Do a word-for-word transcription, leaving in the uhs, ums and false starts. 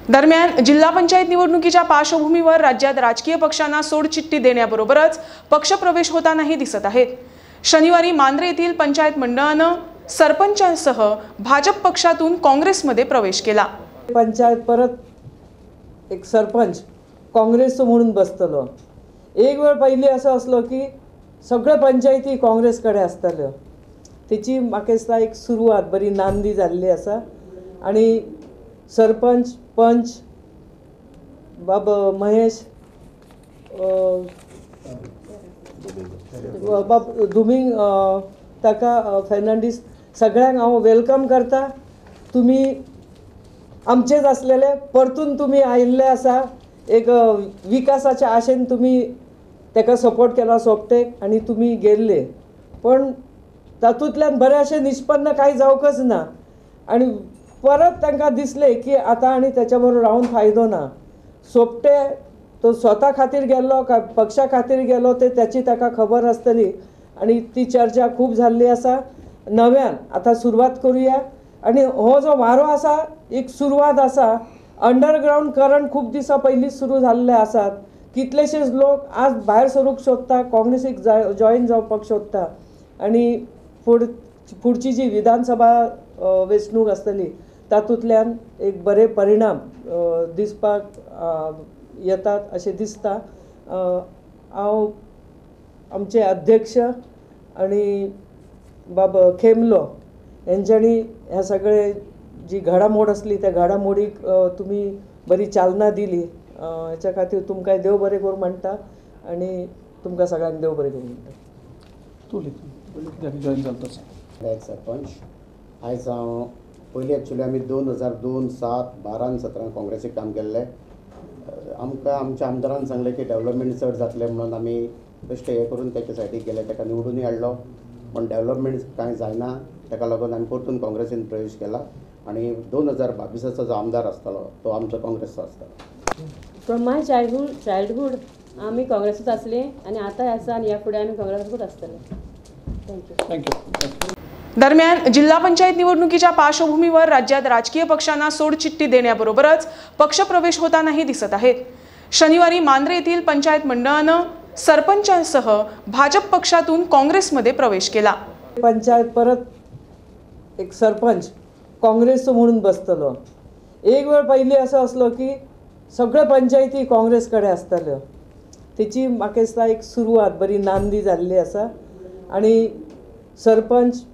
दरम्यान जिल्हा पंचायत निवडणुकीच्या पार्श्वभूमीवर राज्यात राजकीय पक्षांना सोडचिठ्ठी देण्याबरोबरच पक्षप्रवेश होतानाही दिसत आहेत। शनिवारी मांद्रे येथील पंचायत मंडळानं सरपंचांसह भाजप पक्षातून काँग्रेसमध्ये प्रवेश केला। पंचायत परत एक सरपंच काँग्रेस म्हणून बसतलो। एक वेळ पहिले असं असलो की सगळे पंचायती काँग्रेसकडे असतल्यो। त्याची म्हाका दिसता एक सुरवात बरी नांदी जाल्ली आसा आणि सरपंच पंच बाब महेश बाब धुमिंग ताका फर्नांडीस सगळ्यांक हांव वेलकम करता। तुम्ही आमचेच असलेले परतून तुम्ही आयिल्ले आसा। एक विकासाच्या आशेन तुम्ही ताका सपोर्ट केला सोपटेक आणि तुम्ही गेल्ले, पण तातूंतल्यान बरेचशे निष्पन्न काही जावकच ना आणि परत तांकां दिसले की आता आणि त्याच्या बरोबर राहून फायदो ना। सोपटे तो स्वता खातीर गेल्लो काय पक्षा खातीर गेलो ते त्याची ताका खबर आसतली आणि ती चर्चा खूप जाल्ली आसा। नव्यान आता सुरवात करूया आणि हो जो वारो आसा एक सुरवात आसा। अंडरग्राउंड करंट खूप दिसा पयलीं सुरू जाल्ले आसात। कितलेशेच लोक आज भायर सरूंक सोदता, काँग्रेसीक जॉईन जावपाक सोदता आणि फुड फुडची जी विधानसभा वेंचणूक आसतली तातूंतल्यान एक बरे परिणाम दिसपाक येतात अशें दिसता। हांव आमचे अध्यक्ष आणि बाब खेमलो यांच्यानी ह्या सगळे जी घडामोड असली त्या घडामोडीक तुम्ही बरी चालना दिली, ह्याच्या खातीर तुमकां देव बरें करूं म्हणटा आणि तुमकां सगळ्यांक देव बरें करूं म्हणटा। जॉईन जाता एक सरपंच आयज हांव पयलीं एक्चुली आमी दोन हजार दोन सात बारा आनी सतरा काँग्रेसीक काम केल्लें। आमकां आमच्या आमदारान सांगलें की डेव्हलपमेंट चड जातलें म्हणून आमी बेश्टे हें करून तेचे सायडीक गेले, ताका निवडूनय हाडलो, पण डेव्हलपमेंट कांय जायना। ताका लागून आमी परतून काँग्रेसीन प्रवेश केला आणि दोन हजार बावीसाचो जो आमदार आसतलो तो आमचो काँग्रेसचो आसतलो। फ्रॉम माय चायल्डहूड चायल्डहूड आमी काँग्रेसूच आसली आणि आता आसा आणि ह्या फुडें आमी काँग्रेसूच आसतले। Thank you thank you. दरम्यान जिल्हा पंचायत निवडणुकीच्या पार्श्वभूमीवर राज्यात राजकीय पक्षांना सोडचिठ्ठी देण्याबरोबरच पक्षप्रवेश होतानाही दिसत आहेत। शनिवारी मांद्रे येथील पंचायत मंडळानं सरपंचांसह भाजप पक्षातून काँग्रेसमध्ये प्रवेश केला। पंचायत परत एक सरपंच काँग्रेस म्हणून बसतलो। एक वेळ पहिले असं असलो की सगळे पंचायती काँग्रेसकडे असतल्यो। त्याची म्हाका दिसता एक सुरवात बरी नांदी जाल्ली आसा आणि सरपंच